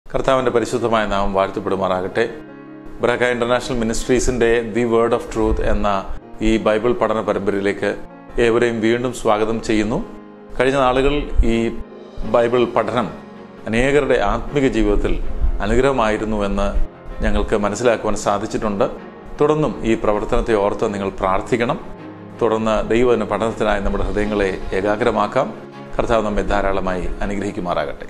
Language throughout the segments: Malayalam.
കർത്താവിൻ്റെ പരിശുദ്ധമായ നാമം വാഴ്ത്തപ്പെടുമാറാകട്ടെ. ബ്രഹ ഇന്റർനാഷണൽ മിനിസ്ട്രീസിൻ്റെ ദി വേർഡ് ഓഫ് ട്രൂത്ത് എന്ന ഈ ബൈബിൾ പഠന പരമ്പരയിലേക്ക് ഏവരെയും വീണ്ടും സ്വാഗതം ചെയ്യുന്നു. കഴിഞ്ഞ നാളുകളിൽ ഈ ബൈബിൾ പഠനം അനേകരുടെ ആത്മീക ജീവിതത്തിൽ അനുഗ്രഹമായിരുന്നുവെന്ന് ഞങ്ങൾക്ക് മനസ്സിലാക്കുവാൻ സാധിച്ചിട്ടുണ്ട്. തുടർന്നും ഈ പ്രവർത്തനത്തെ ഓർത്ത് നിങ്ങൾ പ്രാർത്ഥിക്കണം. തുടർന്ന് ദൈവവചന പഠനത്തിനായി നമ്മുടെ ഹൃദയങ്ങളെ ഏകാഗ്രമാക്കാം. കർത്താവ് നമ്മെ ധാരാളമായി അനുഗ്രഹിക്കുമാറാകട്ടെ.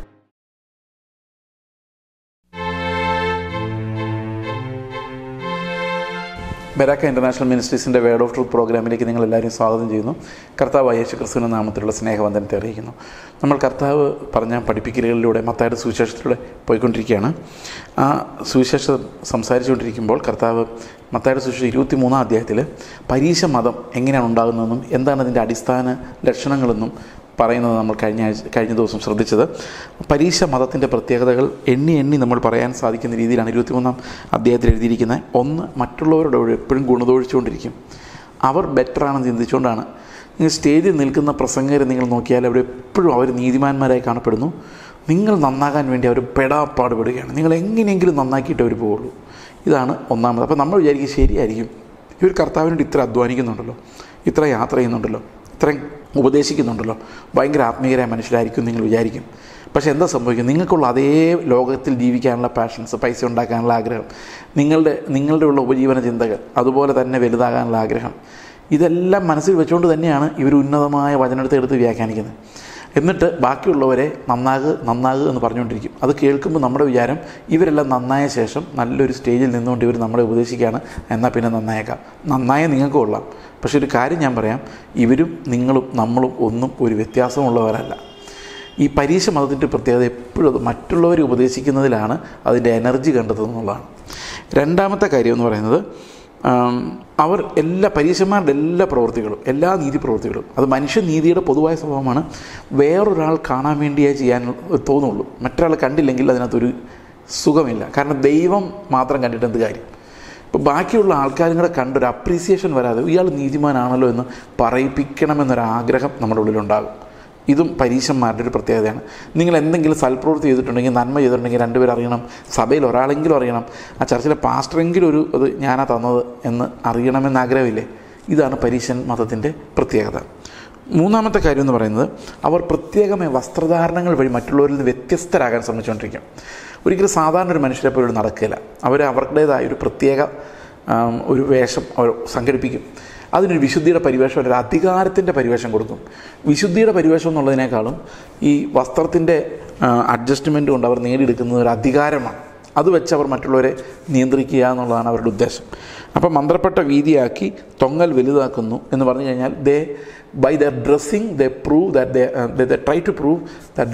ബെരാക്ക ഇന്റർനാഷണൽ മിനിസ്ട്രീസിൻ്റെ വേർഡ് ഓഫ് ട്രൂത്ത് പ്രോഗ്രാമിലേക്ക് നിങ്ങളെല്ലാവരും സ്വാഗതം ചെയ്യുന്നു. കർത്താവ് യേശു ക്രിസ്തുവിൻ്റെ നാമത്തിലുള്ള സ്നേഹവന്ദനത്തെ അറിയിക്കുന്നു. നമ്മൾ കർത്താവ് പറഞ്ഞ പഠിപ്പിക്കലുകളിലൂടെ മത്തായിയുടെ സുവിശേഷത്തിലൂടെ പോയിക്കൊണ്ടിരിക്കുകയാണ്. ആ സുവിശേഷം സംസാരിച്ചുകൊണ്ടിരിക്കുമ്പോൾ കർത്താവ് മത്തായിയുടെ സുവിശേഷം 23-ാം അധ്യായത്തിൽ പരീശ മതം എങ്ങനെയാണ് ഉണ്ടാകുന്നതെന്നും എന്താണ് അതിൻ്റെ അടിസ്ഥാന ലക്ഷണങ്ങളെന്നും പറയുന്നത് നമ്മൾ കഴിഞ്ഞ ദിവസം ശ്രദ്ധിച്ചത്. പരീശ മതത്തിൻ്റെ പ്രത്യേകതകൾ എണ്ണി നമ്മൾ പറയാൻ സാധിക്കുന്ന രീതിയിലാണ് 23-ാം അധ്യായത്തിൽ എഴുതിയിരിക്കുന്നത്. ഒന്ന്, മറ്റുള്ളവരുടെ എപ്പോഴും ഗുണദോഷിച്ചുകൊണ്ടിരിക്കും. അവർ ബെറ്ററാണെന്ന് ചിന്തിച്ചുകൊണ്ടാണ്. നിങ്ങൾ സ്റ്റേജിൽ നിൽക്കുന്ന പ്രസംഗരെ നിങ്ങൾ നോക്കിയാൽ എപ്പോഴും അവർ നീതിമാന്മാരായി കാണപ്പെടുന്നു. നിങ്ങൾ നന്നാകാൻ വേണ്ടി അവർ പെടാപ്പാടുപെടുകയാണ്. നിങ്ങൾ എങ്ങനെയെങ്കിലും നന്നാക്കിയിട്ട് അവർ പോവുള്ളൂ. ഇതാണ് ഒന്നാമത്. അപ്പോൾ നമ്മൾ വിചാരിക്കും ശരിയായിരിക്കും, ഇവർ കർത്താവിനോട് ഇത്ര അധ്വാനിക്കുന്നുണ്ടല്ലോ, ഇത്ര യാത്ര ചെയ്യുന്നുണ്ടല്ലോ, ഇത്രയും ഉപദേശിക്കുന്നുണ്ടല്ലോ, ഭയങ്കര ആത്മീയരായ മനുഷ്യരായിരിക്കും നിങ്ങൾ വിചാരിക്കും. പക്ഷേ എന്താ സംഭവിക്കും? നിങ്ങൾക്കുള്ള അതേ ലോകത്തിൽ ജീവിക്കാനുള്ള പാഷൻസ്, പൈസ ഉണ്ടാക്കാനുള്ള ആഗ്രഹം, നിങ്ങളുടെ ഉള്ള ഉപജീവന ചിന്തകൾ, അതുപോലെ തന്നെ വലുതാകാനുള്ള ആഗ്രഹം, ഇതെല്ലാം മനസ്സിൽ വെച്ചുകൊണ്ട് തന്നെയാണ് ഇവർ ഉന്നതമായ വചനത്തെ വ്യാഖ്യാനിക്കുന്നത്. എന്നിട്ട് ബാക്കിയുള്ളവരെ നന്നാകുക എന്ന് പറഞ്ഞുകൊണ്ടിരിക്കും. അത് കേൾക്കുമ്പോൾ നമ്മുടെ വിചാരം ഇവരെല്ലാം നന്നായ ശേഷം നല്ലൊരു സ്റ്റേജിൽ നിന്നുകൊണ്ട് ഇവർ നമ്മളെ ഉപദേശിക്കുകയാണ്, എന്നാൽ പിന്നെ നന്നായേക്കാം. നന്നായ നിങ്ങൾക്ക് കൊള്ളാം. പക്ഷെ ഒരു കാര്യം ഞാൻ പറയാം, ഇവരും നിങ്ങളും നമ്മളും ഒന്നും ഒരു വ്യത്യാസമുള്ളവരല്ല. ഈ പരീശ മതത്തിൻ്റെ പ്രത്യേകത എപ്പോഴും അത് മറ്റുള്ളവരെ ഉപദേശിക്കുന്നതിലാണ് അതിൻ്റെ എനർജി കണ്ടെത്തുന്നതാണ്. രണ്ടാമത്തെ കാര്യം എന്ന് പറയുന്നത്, അവർ പരീശന്മാരുടെ എല്ലാ പ്രവൃത്തികളും, എല്ലാ നീതി പ്രവൃത്തികളും, അത് മനുഷ്യനീതിയുടെ പൊതുവായ സ്വഭാവമാണ്. വേറൊരാൾ കാണാൻ വേണ്ടിയേ ചെയ്യാൻ തോന്നുള്ളൂ. മറ്റൊരാൾ കണ്ടില്ലെങ്കിൽ അതിനകത്തൊരു സുഖമില്ല. കാരണം ദൈവം മാത്രം കണ്ടിട്ട് എന്ത് കാര്യം? ഇപ്പോൾ ബാക്കിയുള്ള ആൾക്കാരും കൂടെ കണ്ടൊരു അപ്രീസിയേഷൻ വരാതെ ഇയാൾ നീതിമാനാണല്ലോ എന്ന് പറയിപ്പിക്കണമെന്നൊരാഗ്രഹം നമ്മുടെ ഉള്ളിലുണ്ടാകും. ഇതും പരീശന്മാരുടെ ഒരു പ്രത്യേകതയാണ്. നിങ്ങൾ എന്തെങ്കിലും സൽപ്രവൃത്തി ചെയ്തിട്ടുണ്ടെങ്കിൽ, നന്മ ചെയ്തിട്ടുണ്ടെങ്കിൽ രണ്ടുപേർ അറിയണം, സഭയിൽ ഒരാളെങ്കിലും അറിയണം, ആ ചർച്ചിലെ പാസ്റ്ററെങ്കിലും അത് ഞാനാ തന്നത് എന്ന് അറിയണമെന്ന് ആഗ്രഹമില്ലേ? ഇതാണ് പരീശൻ മതത്തിൻ്റെ പ്രത്യേകത. മൂന്നാമത്തെ കാര്യം എന്ന് പറയുന്നത്, അവർ പ്രത്യേകമായ വസ്ത്രധാരണങ്ങൾ വഴി മറ്റുള്ളവരിൽ നിന്ന് വ്യത്യസ്തരാകാൻ ശ്രമിച്ചുകൊണ്ടിരിക്കും. ഒരിക്കലും സാധാരണ ഒരു മനുഷ്യരെ പോലും നടക്കില്ല. അവരുടേതായ ഒരു പ്രത്യേക ഒരു വേഷം അവർ സംഘടിപ്പിക്കും. അതിനൊരു വിശുദ്ധിയുടെ പരിവേഷം, ഒരു അധികാരത്തിൻ്റെ പരിവേഷം കൊടുക്കും. വിശുദ്ധിയുടെ പരിവേഷം എന്നുള്ളതിനേക്കാളും ഈ വസ്ത്രത്തിൻ്റെ അഡ്ജസ്റ്റ്മെൻറ്റ് കൊണ്ട് അവർ നേടിയെടുക്കുന്നത് ഒരു അധികാരമാണ്. അത് വെച്ച് അവർ മറ്റുള്ളവരെ നിയന്ത്രിക്കുക എന്നുള്ളതാണ് അവരുടെ ഉദ്ദേശം. അപ്പം മന്ത്രപ്പെട്ട വീതിയാക്കി തൊങ്ങൽ വലുതാക്കുന്നു എന്ന് പറഞ്ഞു കഴിഞ്ഞാൽ by their dressing they prove that they try to prove that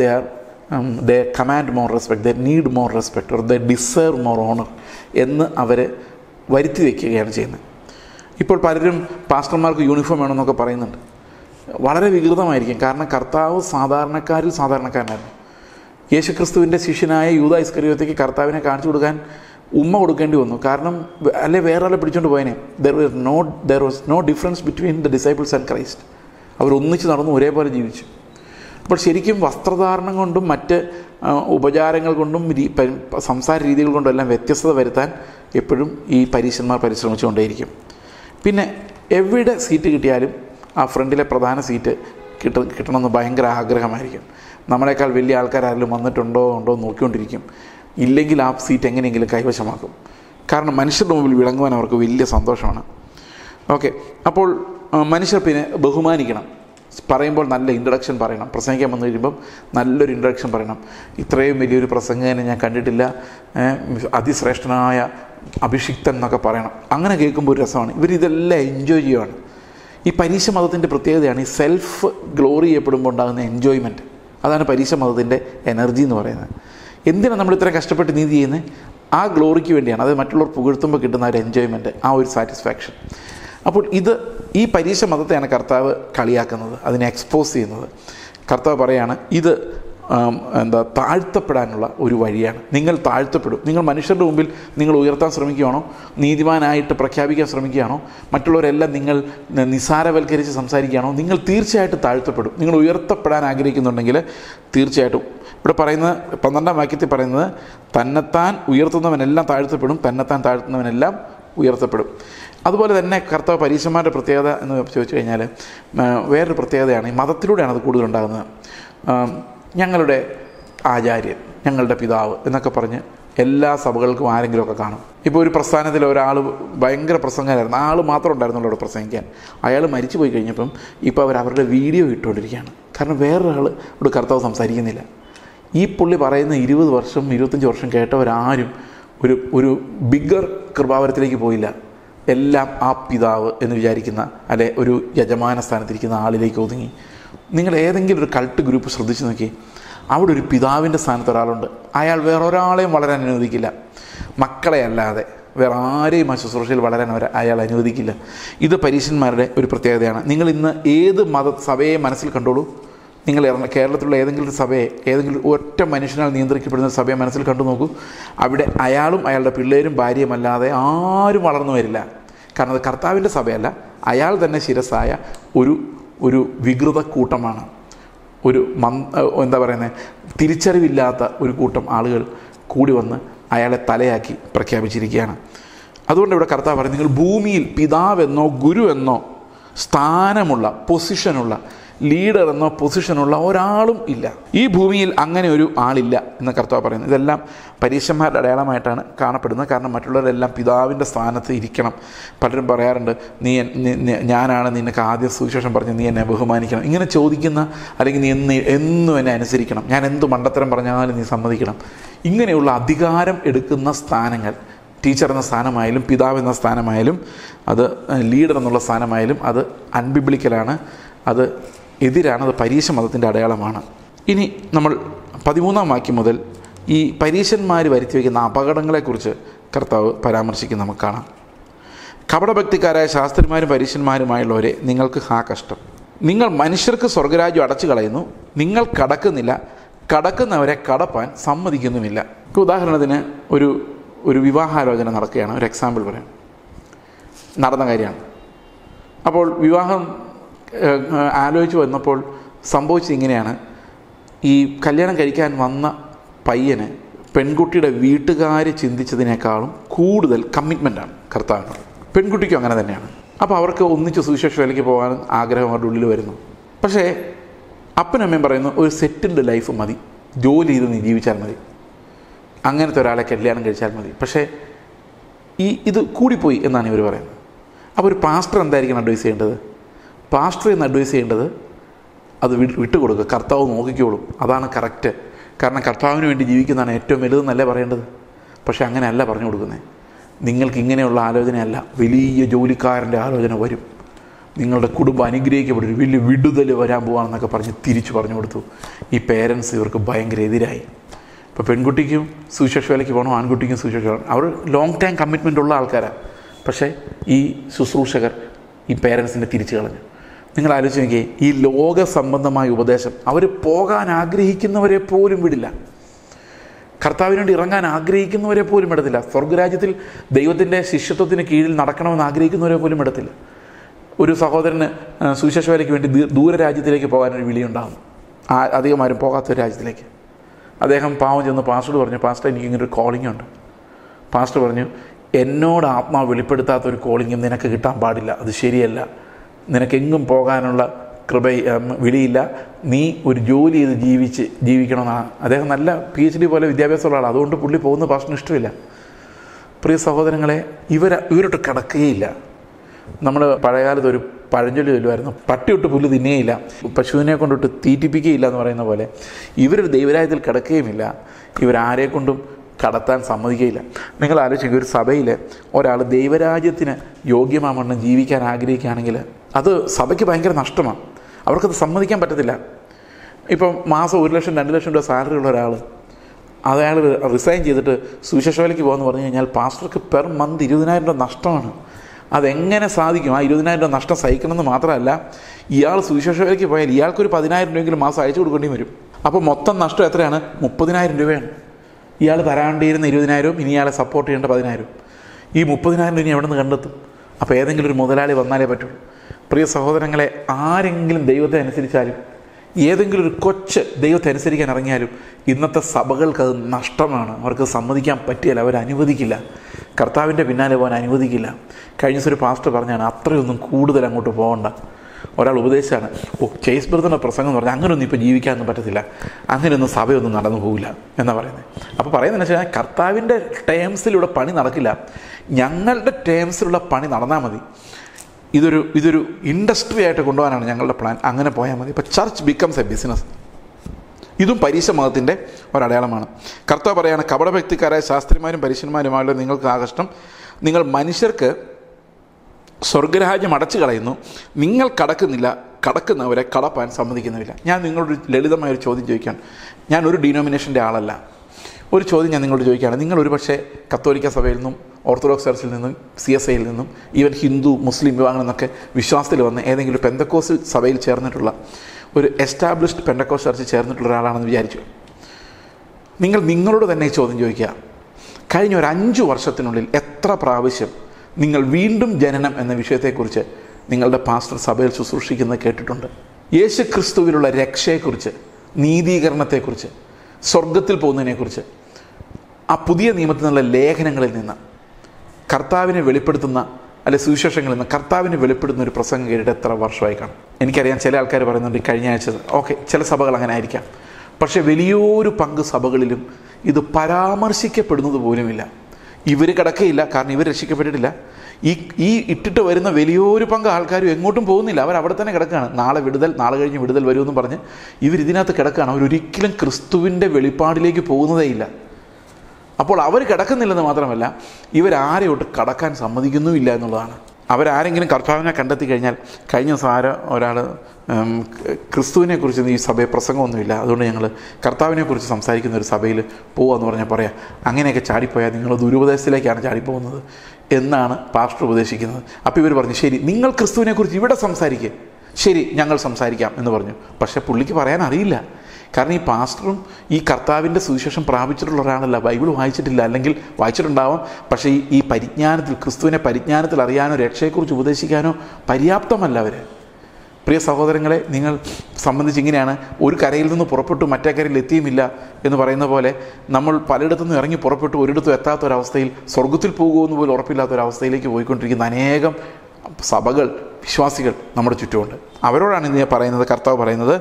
they command more respect, they need more respect, or they deserve more honor എന്ന് അവരെ വരുത്തി വയ്ക്കുകയാണ് ചെയ്യുന്നത്. ഇപ്പോൾ പലരും പാസ്റ്റർമാർക്ക് യൂണിഫോം വേണമെന്നൊക്കെ പറയുന്നുണ്ട്. വളരെ വികൃതമായിരിക്കും. കാരണം കർത്താവ് സാധാരണക്കാരിൽ സാധാരണക്കാരനായിരുന്നു. യേശുക്രിസ്തുവിൻ്റെ ശിഷ്യനായ യൂദാ ഇസ്കറിയോത്തേക്ക് കർത്താവിനെ കാണിച്ചു കൊടുക്കാൻ ഉമ്മ കൊടുക്കേണ്ടി വന്നു. കാരണം വേറെ ആളെ പിടിച്ചുകൊണ്ട് പോയനെ. there was no difference between the disciples and Christ. അവർ ഒന്നിച്ച് നടന്നു, ഒരേപോലെ ജീവിച്ചു. അപ്പോൾ ശരിക്കും വസ്ത്രധാരണം കൊണ്ടും മറ്റ് ഉപചാരങ്ങൾ കൊണ്ടും സംസാര രീതികൾ കൊണ്ടും എല്ലാം വ്യത്യസ്തത വരുത്താൻ എപ്പോഴും ഈ പരീശന്മാർ പരിശ്രമിച്ചുകൊണ്ടേയിരിക്കും. പിന്നെ എവിടെ സീറ്റ് കിട്ടിയാലും ആ ഫ്രണ്ടിലെ പ്രധാന സീറ്റ് കിട്ടണമെന്ന് ഭയങ്കര ആഗ്രഹമായിരിക്കും. നമ്മളെക്കാൾ വലിയ ആൾക്കാരെങ്കിലും ഉണ്ടോ നോക്കിക്കൊണ്ടിരിക്കും. ഇല്ലെങ്കിൽ ആ സീറ്റ് എങ്ങനെയെങ്കിലും കൈവശമാക്കും. കാരണം മനുഷ്യരുടെ മുമ്പിൽ വിളങ്ങുവാൻ അവർക്ക് വലിയ സന്തോഷമാണ്. ഓക്കെ, അപ്പോൾ മനുഷ്യർ പിന്നെ ബഹുമാനിക്കണം. പറയുമ്പോൾ നല്ല ഇൻട്രഡക്ഷൻ പറയണം. പ്രസംഗിക്കാൻ വന്നു കഴിയുമ്പം നല്ലൊരു ഇൻട്രഡക്ഷൻ പറയണം. ഇത്രയും വലിയൊരു പ്രസംഗനെ ഞാൻ കണ്ടിട്ടില്ല, അതിശ്രേഷ്ഠനായ അഭിഷിക്തൻ എന്നൊക്കെ പറയണം. അങ്ങനെ കേൾക്കുമ്പോൾ ഒരു രസമാണ്. ഇവരിതെല്ലാം എൻജോയ് ചെയ്യുവാണ്. ഈ പരീശ മതത്തിൻ്റെ പ്രത്യേകതയാണ് ഈ സെൽഫ് ഗ്ലോറി ചെയ്യപ്പെടുമ്പോൾ ഉണ്ടാകുന്ന എൻജോയ്മെൻറ്റ്. അതാണ് പരീശ മതത്തിൻ്റെ എനർജി എന്ന് പറയുന്നത്. എന്തിനാണ് നമ്മൾ ഇത്രയും കഷ്ടപ്പെട്ട് നീതി ചെയ്യുന്നത്? ആ ഗ്ലോറിക്ക് വേണ്ടിയാണ്. അത് മറ്റുള്ളവർ പുകഴ്ത്തുമ്പോൾ കിട്ടുന്ന ഒരു എൻജോയ്മെൻറ്റ്, ആ ഒരു സാറ്റിസ്ഫാക്ഷൻ. അപ്പോൾ ഈ പരീശ മതത്തെയാണ് കർത്താവ് കളിയാക്കുന്നത്, അതിനെ എക്സ്പോസ് ചെയ്യുന്നത്. കർത്താവ് പറയാണ്, ഇത് താഴ്ത്തപ്പെടാനുള്ള ഒരു വഴിയാണ്. നിങ്ങൾ താഴ്ത്തപ്പെടും. നിങ്ങൾ മനുഷ്യരുടെ മുമ്പിൽ നിങ്ങൾ ഉയർത്താൻ ശ്രമിക്കുകയാണോ, നീതിമാനായിട്ട് പ്രഖ്യാപിക്കാൻ ശ്രമിക്കുകയാണോ, മറ്റുള്ളവരെല്ലാം നിങ്ങൾ നിസ്സാരവൽക്കരിച്ച് സംസാരിക്കുകയാണോ, നിങ്ങൾ തീർച്ചയായിട്ടും താഴ്ത്തപ്പെടും. നിങ്ങൾ ഉയർത്തപ്പെടാൻ ആഗ്രഹിക്കുന്നുണ്ടെങ്കിൽ തീർച്ചയായിട്ടും ഇവിടെ പറയുന്നത് 12-ാം വാക്യത്തിൽ പറയുന്നത്, തന്നെത്താൻ ഉയർത്തുന്നവനെല്ലാം താഴ്ത്തപ്പെടും, തന്നെത്താൻ താഴ്ത്തുന്നവനെല്ലാം ഉയർത്തപ്പെടും. അതുപോലെ തന്നെ കർത്താവ് പരീശന്മാരുടെ പ്രത്യേകത എന്ന് ചോദിച്ചു കഴിഞ്ഞാൽ വേറൊരു പ്രത്യേകതയാണ്, ഈ മതത്തിലൂടെയാണ് അത് കൂടുതലുണ്ടാകുന്നത്. ഞങ്ങളുടെ ആചാര്യൻ, ഞങ്ങളുടെ പിതാവ് എന്നൊക്കെ പറഞ്ഞ് എല്ലാ സഭകൾക്കും ആരെങ്കിലുമൊക്കെ കാണും. ഇപ്പോൾ ഒരു പ്രസ്ഥാനത്തിൽ ഒരാൾ ഭയങ്കര പ്രസംഗമായിരുന്നു, ആൾ മാത്രം ഉണ്ടായിരുന്നുള്ളൂ അവിടെ പ്രസംഗിക്കാൻ. അയാൾ മരിച്ചു പോയി കഴിഞ്ഞപ്പം ഇപ്പോൾ അവരുടെ വീഡിയോ ഇട്ടുകൊണ്ടിരിക്കുകയാണ്. കാരണം വേറൊരാൾ ഇവിടെ കർത്താവ് സംസാരിക്കുന്നില്ല. ഈ പുള്ളി പറയുന്ന 20 വർഷം 25 വർഷം കേട്ടവരാരും ഒരു ബിഗ്ഗർ കൃപാവരത്തിലേക്ക് പോയില്ല. എല്ലാം ആ പിതാവ് എന്ന് വിചാരിക്കുന്ന അല്ലെ ഒരു യജമാന സ്ഥാനത്തിരിക്കുന്ന ആളിലേക്ക് ഒതുങ്ങി. നിങ്ങൾ ഏതെങ്കിലും ഒരു കൾട്ട് ഗ്രൂപ്പ് ശ്രദ്ധിച്ച് നോക്കി, അവിടെ ഒരു പിതാവിൻ്റെ സ്ഥാനത്ത് ഒരാളുണ്ട്. അയാൾ വേറൊരാളെയും വളരാൻ അനുവദിക്കില്ല. മക്കളെ അല്ലാതെ വേറെ ആരെയും ആ ശുശ്രൂഷയിൽ വളരാൻ അയാൾ അനുവദിക്കില്ല. ഇത് പരീശന്മാരുടെ ഒരു പ്രത്യേകതയാണ്. നിങ്ങൾ ഇന്ന് ഏത് സഭയെ മനസ്സിൽ കണ്ടോളൂ. നിങ്ങൾ കേരളത്തിലുള്ള ഏതെങ്കിലും ഒരു സഭയെ, ഏതെങ്കിലും ഒറ്റ മനുഷ്യനാൽ നിയന്ത്രിക്കപ്പെടുന്ന ഒരു സഭയെ മനസ്സിൽ കണ്ടു നോക്കൂ. അവിടെ അയാളും അയാളുടെ പിള്ളേരും ഭാര്യയുമല്ലാതെ ആരും വളർന്നു വരില്ല. കാരണം അത് കർത്താവിൻ്റെ സഭയല്ല, അയാൾ തന്നെ ശിരസായ ഒരു വികൃത കൂട്ടമാണ്. എന്താ പറയുന്നത്, തിരിച്ചറിവില്ലാത്ത ഒരു കൂട്ടം ആളുകൾ കൂടി വന്ന് അയാളെ തലയാക്കി പ്രഖ്യാപിച്ചിരിക്കുകയാണ്. അതുകൊണ്ട് ഇവിടെ കർത്താവ് പറയും, നിങ്ങൾ ഭൂമിയിൽ പിതാവെന്നോ ഗുരുവെന്നോ സ്ഥാനമുള്ള പൊസിഷനുള്ള ലീഡർ എന്നോ പൊസിഷനുള്ള ഒരാളും ഇല്ല. ഈ ഭൂമിയിൽ അങ്ങനെ ഒരു ആളില്ല എന്ന് കർത്താവ് പറയുന്നു. ഇതെല്ലാം പരീശന്മാരുടെ അടയാളമായിട്ടാണ് കാണപ്പെടുന്നത്. കാരണം മറ്റുള്ളവരെല്ലാം പിതാവിൻ്റെ സ്ഥാനത്ത് ഇരിക്കണം. പലരും പറയാറുണ്ട്, ഞാനാണ് നിനക്ക് ആദ്യം സുവിശേഷം പറഞ്ഞ് നീ എന്നെ ബഹുമാനിക്കണം. ഇങ്ങനെ ചോദിക്കുന്ന, അല്ലെങ്കിൽ നീ എന്നും എന്നെ അനുസരിക്കണം, ഞാൻ എന്ത് മണ്ടത്തരം പറഞ്ഞാലും നീ സമ്മതിക്കണം, ഇങ്ങനെയുള്ള അധികാരം എടുക്കുന്ന സ്ഥാനങ്ങൾ, ടീച്ചർ എന്ന സ്ഥാനമായാലും പിതാവ് എന്ന സ്ഥാനമായാലും അത് ലീഡർ എന്നുള്ള സ്ഥാനമായാലും അത് അൺബിബ്ലിക്കലാണ്, അത് എതിരാണ്, അത് പരീശ മതത്തിൻ്റെ അടയാളമാണ്. ഇനി നമ്മൾ 13-ാം വാക്യം മുതൽ ഈ പരീശന്മാർ വരുത്തി വയ്ക്കുന്ന അപകടങ്ങളെക്കുറിച്ച് കർത്താവ് പരാമർശിക്കുന്ന നമുക്ക് കാണാം. കപടഭക്തിക്കാരായ ശാസ്ത്രിമാരും പരീശന്മാരുമായുള്ളവരെ, നിങ്ങൾക്ക് കഷ്ടം. നിങ്ങൾ മനുഷ്യർക്ക് സ്വർഗരാജ്യം അടച്ചു കളയുന്നു, നിങ്ങൾ കടക്കുന്നില്ല, കടക്കുന്നവരെ കടപ്പാൻ സമ്മതിക്കുന്നുമില്ല. ഉദാഹരണത്തിന് ഒരു വിവാഹാലോചന നടക്കുകയാണ്. ഒരു എക്സാമ്പിൾ പറയാം, നടന്ന കാര്യമാണ്. അപ്പോൾ വിവാഹം ആലോചിച്ച് വന്നപ്പോൾ സംഭവിച്ചത് ഇങ്ങനെയാണ്. ഈ കല്യാണം കഴിക്കാൻ വന്ന പയ്യന് പെൺകുട്ടിയുടെ വീട്ടുകാർ ചിന്തിച്ചതിനേക്കാളും കൂടുതൽ കമ്മിറ്റ്മെൻറ്റാണ് കർത്താവിനോട്. പെൺകുട്ടിക്കും അങ്ങനെ തന്നെയാണ്. അപ്പോൾ അവർക്ക് ഒന്നിച്ച് സുവിശേഷ വേലയ്ക്ക് പോകാൻ ആഗ്രഹം അവരുടെ ഉള്ളിൽ വരുന്നു. പക്ഷേ അപ്പനും അമ്മയും പറയുന്നു, ഒരു സെറ്റിൽഡ് ലൈഫ് മതി, ജോലി ചെയ്ത് നീ ജീവിച്ചാൽ മതി, അങ്ങനത്തെ ഒരാളെ കല്യാണം കഴിച്ചാൽ മതി. പക്ഷേ ഇത് കൂടിപ്പോയി എന്നാണ് ഇവർ പറയുന്നത്. അപ്പോൾ ഒരു പാസ്റ്റർ എന്തായിരിക്കും അഡ്വൈസ് ചെയ്യേണ്ടത്? പാസ്റ്റർ എന്ന് അഡ്വൈസ് ചെയ്യേണ്ടത് അത് വിട്ടുകൊടുക്കുക, കർത്താവ് നോക്കിക്കോളും, അതാണ് കറക്റ്റ്. കാരണം കർത്താവിന് വേണ്ടി ജീവിക്കുന്നതാണ് ഏറ്റവും വലുതെന്നല്ലേ പറയേണ്ടത്. പക്ഷേ അങ്ങനെയല്ല പറഞ്ഞു കൊടുക്കുന്നത്. നിങ്ങൾക്ക് ഇങ്ങനെയുള്ള ആലോചനയല്ല, വലിയ ജോലിക്കാരൻ്റെ ആലോചന വരും, നിങ്ങളുടെ കുടുംബം അനുഗ്രഹിക്കപ്പെടും, വലിയ വിടുതൽ വരാൻ പോകാമെന്നൊക്കെ പറഞ്ഞ് തിരിച്ചു പറഞ്ഞു കൊടുത്തു. ഈ പേരൻസ് ഇവർക്ക് ഭയങ്കര എതിരായി. ഇപ്പോൾ പെൺകുട്ടിക്കും സുവിശേഷ വേലയ്ക്ക് പോകണം, ആൺകുട്ടിക്കും സുവിശേഷ വേണം. അവർ ലോങ് ടൈം കമ്മിറ്റ്മെൻ്റ് ഉള്ള ആൾക്കാരാണ്. പക്ഷേ ഈ ശുശ്രൂഷകർ ഈ പേരൻസിനെ തിരിച്ചു കളഞ്ഞു. നിങ്ങൾ ആലോചിച്ച് നോക്കിയേ, ഈ ലോക സംബന്ധമായ ഉപദേശം അവർ പോകാൻ ആഗ്രഹിക്കുന്നവരെ പോലും വിടില്ല. കർത്താവിന് വേണ്ടി ഇറങ്ങാൻ ആഗ്രഹിക്കുന്നവരെ പോലും ഇടത്തില്ല. സ്വർഗരാജ്യത്തിൽ ദൈവത്തിൻ്റെ ശിഷ്യത്വത്തിന് കീഴിൽ നടക്കണമെന്ന് ആഗ്രഹിക്കുന്നവരെ പോലും ഇടത്തില്ല. ഒരു സഹോദരന് സുവിശേഷ വേലയ്ക്ക് വേണ്ടി ദൂരരാജ്യത്തിലേക്ക് പോകാനൊരു വിളിയുണ്ടാകും, അധികം ആരും പോകാത്തൊരു രാജ്യത്തിലേക്ക്. അദ്ദേഹം പാവം ചെന്ന് പാസ്റ്റർ പറഞ്ഞു, പാസ്റ്റർ എനിക്കിങ്ങനൊരു കോളിംഗ് ഉണ്ട്. പാസ്റ്റർ പറഞ്ഞു, എന്നോട് ആത്മാവ് വെളിപ്പെടുത്താത്തൊരു കോളിംഗും നിനക്ക് കിട്ടാൻ പാടില്ല, അത് ശരിയല്ല, നിനക്കെങ്ങും പോകാനുള്ള വിളിയില്ല, നീ ഒരു ജോലി ചെയ്ത് ജീവിക്കണമെന്നാണ്. അദ്ദേഹം നല്ല PhD പോലെ വിദ്യാഭ്യാസമുള്ള ആളാണ്. അതുകൊണ്ട് പുള്ളി പോകുന്ന പാസ്റ്ററിന് ഇഷ്ടമില്ല. പ്രിയ സഹോദരങ്ങളെ, ഇവരോട്ട് കിടക്കുകയില്ല. നമ്മൾ പഴയകാലത്ത് ഒരു പഴഞ്ചൊല്ലി ചൊല്ലുമായിരുന്നു, പട്ടിയൊട്ട് പുല്ല് തിന്നുകയില്ല, പശുവിനെ കൊണ്ടിട്ട് തീറ്റിപ്പിക്കുകയില്ല എന്ന് പറയുന്ന പോലെ ഇവരൊരു ദൈവരാജ്യത്തിൽ കിടക്കുകയുമില്ല, ഇവരാരെ കൊണ്ടും കടത്താൻ സമ്മതിക്കുകയില്ല. നിങ്ങൾ ആലോചിക്കുക, ഒരു സഭയിൽ ഒരാൾ ദൈവരാജ്യത്തിന് യോഗ്യമാവണ്ണം ജീവിക്കാൻ ആഗ്രഹിക്കുകയാണെങ്കിൽ അത് സഭയ്ക്ക് ഭയങ്കര നഷ്ടമാണ്. അവർക്കത് സമ്മതിക്കാൻ പറ്റത്തില്ല. ഇപ്പം മാസം 1 ലക്ഷം 2 ലക്ഷം രൂപ സാലറി ഉള്ള ഒരാൾ അയാൾ റിസൈൻ ചെയ്തിട്ട് സുവിശേഷ വേലയ്ക്ക് പോകുമെന്ന് പറഞ്ഞു കഴിഞ്ഞാൽ പാസ്റ്റർക്ക് പെർ മന്ത് 20,000 രൂപ നഷ്ടമാണ്. അതെങ്ങനെ സാധിക്കും? ആ 20,000 രൂപ നഷ്ടം സഹിക്കണമെന്ന് മാത്രമല്ല, ഇയാൾ സുവിശേഷ വേലയ്ക്ക് പോയാൽ ഇയാൾക്കൊരു 10,000 രൂപയെങ്കിലും മാസം അയച്ചു കൊടുക്കേണ്ടി വരും. അപ്പോൾ മൊത്തം നഷ്ടം എത്രയാണ്? 30,000 രൂപയാണ്. ഇയാൾ തരാണ്ടിരുന്ന 20,000, ഇനി ഇയാളെ സപ്പോർട്ട് ചെയ്യേണ്ട 10,000. ഈ 30,000 ഇനി എവിടെ നിന്ന് കണ്ടെത്തും? അപ്പോൾ ഏതെങ്കിലും ഒരു മുതലാളി വന്നാലേ പറ്റുള്ളൂ. പ്രിയ സഹോദരങ്ങളെ, ആരെങ്കിലും ദൈവത്തെ അനുസരിച്ചാലും ഏതെങ്കിലും ഒരു കൊച്ച് ദൈവത്തെ അനുസരിക്കാൻ ഇറങ്ങിയാലും ഇന്നത്തെ സഭകൾക്കത് നഷ്ടമാണ്. അവർക്ക് സമ്മതിക്കാൻ പറ്റില്ല, അവരനുവദിക്കില്ല. കർത്താവിൻ്റെ പിന്നാലെ പോകാൻ അനുവദിക്കില്ല. കഴിഞ്ഞ ദിവസം ഒരു പാസ്റ്റർ പറഞ്ഞാണ്, അത്രയൊന്നും കൂടുതൽ അങ്ങോട്ട് പോകണ്ട. ഒരാൾ ഉപദേശിച്ചാണ്, ചേസ് ബ്രദറിൻ്റെ പ്രസംഗം എന്ന് പറഞ്ഞാൽ അങ്ങനെയൊന്നും ഇപ്പോൾ ജീവിക്കാനൊന്നും പറ്റത്തില്ല, അങ്ങനെയൊന്നും സഭയൊന്നും നടന്നു പോകില്ല എന്നാണ് പറയുന്നത്. അപ്പോൾ പറയുന്നതെന്ന് വെച്ചാൽ കർത്താവിൻ്റെ ടേംസിലൂടെ പണി നടക്കില്ല, ഞങ്ങളുടെ ടേംസിലുള്ള പണി നടന്നാൽ മതി. ഇതൊരു ഇൻഡസ്ട്രി ആയിട്ട് കൊണ്ടുപോകാനാണ് ഞങ്ങളുടെ പ്ലാൻ. അങ്ങനെ പോയാൽ മതി. ഇപ്പോൾ ചർച്ച് ബിക്കംസ് എ ബിസിനസ്. ഇതും പരീശ മതത്തിൻ്റെ ഒരടയാളമാണ്. കർത്താവ് പറയാണ്, കപടഭക്തിക്കാരായ ശാസ്ത്രിമാരും പരീശന്മാരുമായുള്ള നിങ്ങൾക്ക് ആകഷ്ടം, നിങ്ങൾ മനുഷ്യർക്ക് സ്വർഗരാജ്യം അടച്ചു കളയുന്നു, നിങ്ങൾ കടക്കുന്നില്ല, കടക്കുന്നവരെ കടപ്പാൻ സമ്മതിക്കുന്നുമില്ല. ഞാൻ നിങ്ങളോട് ലളിതമായൊരു ചോദ്യം ചോദിക്കുകയാണ്. ഞാൻ ഒരു ഡിനോമിനേഷൻ്റെ ആളല്ല. ഒരു ചോദ്യം ഞാൻ നിങ്ങളോട് ചോദിക്കുകയാണ്. നിങ്ങൾ ഒരു പക്ഷേ കത്തോലിക്ക സഭയിൽ നിന്നും ഓർത്തഡോക്സ് ചർച്ചിൽ നിന്നും CSIയിൽ നിന്നും ഈവൻ ഹിന്ദു മുസ്ലിം വിഭാഗങ്ങളിൽ നിന്നൊക്കെ വിശ്വാസത്തിൽ വന്ന് ഏതെങ്കിലും ഒരു പെന്തക്കോസ്റ്റ് സഭയിൽ ചേർന്നിട്ടുള്ള ഒരു എസ്റ്റാബ്ലിഷ്ഡ് പെന്തക്കോസ്റ്റ് ചർച്ചിൽ ചേർന്നിട്ടുള്ള ഒരാളാണെന്ന് വിചാരിച്ചു. നിങ്ങളോട് തന്നെ ഈ ചോദ്യം ചോദിക്കുക. കഴിഞ്ഞ ഒരു 5 വർഷത്തിനുള്ളിൽ എത്ര പ്രാവശ്യം നിങ്ങൾ വീണ്ടും ജനനം എന്ന വിഷയത്തെക്കുറിച്ച് നിങ്ങളുടെ പാസ്റ്റർ സഭയിൽ ശുശ്രൂഷിക്കുന്നത് കേട്ടിട്ടുണ്ട്? യേശു ക്രിസ്തുവിലുള്ള രക്ഷയെക്കുറിച്ച്, നീതീകരണത്തെക്കുറിച്ച്, സ്വർഗത്തിൽ പോകുന്നതിനെക്കുറിച്ച് ആ പുതിയ നിയമത്തിൽ നിന്നുള്ള ലേഖനങ്ങളിൽ നിന്ന് കർത്താവിനെ വെളിപ്പെടുത്തുന്ന അല്ലെ സുവിശേഷങ്ങളിൽ നിന്ന് കർത്താവിനെ വെളിപ്പെടുത്തുന്ന ഒരു പ്രസംഗം കേട്ടിട്ട് എത്ര വർഷമായി കാണും? എനിക്കറിയാം ചില ആൾക്കാർ പറയുന്നുണ്ട് കഴിഞ്ഞ ആഴ്ച ചില സഭകൾ അങ്ങനെ ആയിരിക്കാം. പക്ഷേ വലിയൊരു പങ്ക് സഭകളിലും ഇത് പരാമർശിക്കപ്പെടുന്നത് പോലുമില്ല. ഇവർ കിടക്കയില്ല, കാരണം ഇവർ രക്ഷിക്കപ്പെട്ടിട്ടില്ല. ഈ ഇട്ടിട്ട് വരുന്ന വലിയൊരു പങ്ക് ആൾക്കാരും എങ്ങോട്ടും പോകുന്നില്ല. അവർ തന്നെ കിടക്കുകയാണ്. നാളെ കഴിഞ്ഞ് വിടുതൽ വരുമെന്ന് പറഞ്ഞ് ഇവരിതിനകത്ത് കിടക്കുകയാണ്. അവരൊരിക്കലും ക്രിസ്തുവിൻ്റെ വെളിപ്പാടിലേക്ക് പോകുന്നതേ ഇല്ല. അപ്പോൾ അവർ കിടക്കുന്നില്ലെന്ന് മാത്രമല്ല, ഇവരാരെയോട്ട് കടക്കാൻ സമ്മതിക്കുന്നുമില്ല എന്നുള്ളതാണ്. അവരാരെങ്കിലും കർത്താവിനെ കണ്ടെത്തി കഴിഞ്ഞാൽ, കഴിഞ്ഞ ദിവസം ഒരാൾ ക്രിസ്തുവിനെക്കുറിച്ച് ഈ സഭയിൽ പ്രസംഗമൊന്നുമില്ല, അതുകൊണ്ട് ഞങ്ങൾ കർത്താവിനെക്കുറിച്ച് സംസാരിക്കുന്ന ഒരു സഭയിൽ പോകുകയെന്ന് പറഞ്ഞാൽ പറയാം, അങ്ങനെയൊക്കെ ചാടിപ്പോയാൽ നിങ്ങൾ ദുരുപദേശത്തിലേക്കാണ് ചാടിപ്പോകുന്നത് എന്നാണ് പാസ്റ്റർ ഉപദേശിക്കുന്നത്. അപ്പോൾ ഇവർ പറഞ്ഞു, ശരി നിങ്ങൾ ക്രിസ്തുവിനെക്കുറിച്ച് ഇവിടെ സംസാരിക്കുക, ശരി ഞങ്ങൾ സംസാരിക്കാം എന്ന് പറഞ്ഞു. പക്ഷേ പുള്ളിക്ക് പറയാൻ അറിയില്ല. കാരണം ഈ പാസ്റ്ററും ഈ കർത്താവിൻ്റെ സുവിശേഷം പ്രാപിച്ചിട്ടുള്ള ഒരാളല്ല, ബൈബിൾ വായിച്ചിട്ടില്ല, അല്ലെങ്കിൽ വായിച്ചിട്ടുണ്ടാവാം, പക്ഷേ ഈ പരിജ്ഞാനത്തിൽ, ക്രിസ്തുവിനെ പരിജ്ഞാനത്തിൽ അറിയാനോ രക്ഷയെക്കുറിച്ച് ഉപദേശിക്കാനോ പര്യാപ്തമല്ല അവർ. പ്രിയ സഹോദരങ്ങളെ, നിങ്ങൾ സംബന്ധിച്ച് ഇങ്ങനെയാണ്, ഒരു കരയിൽ നിന്ന് പുറപ്പെട്ടു മറ്റേ കരയിൽ എത്തിയുമില്ല എന്ന് പറയുന്ന പോലെ നമ്മൾ പലയിടത്തുനിന്നും ഇറങ്ങി പുറപ്പെട്ടു ഒരിടത്തും എത്താത്തൊരവസ്ഥയിൽ, സ്വർഗത്തിൽ പോകുമെന്ന് പോലും ഉറപ്പില്ലാത്തൊരവസ്ഥയിലേക്ക് പോയിക്കൊണ്ടിരിക്കുന്ന അനേകം സഭകൾ, വിശ്വാസികൾ നമ്മുടെ ചുറ്റുമുണ്ട്. അവരോടാണ് ഇന്ന് പറയുന്നത്, കർത്താവ് പറയുന്നത്,